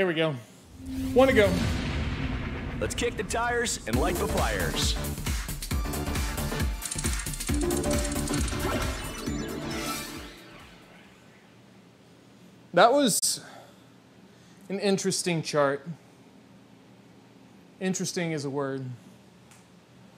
There we go. One to go. Let's kick the tires and light the fires. That was an interesting chart. Interesting is a word.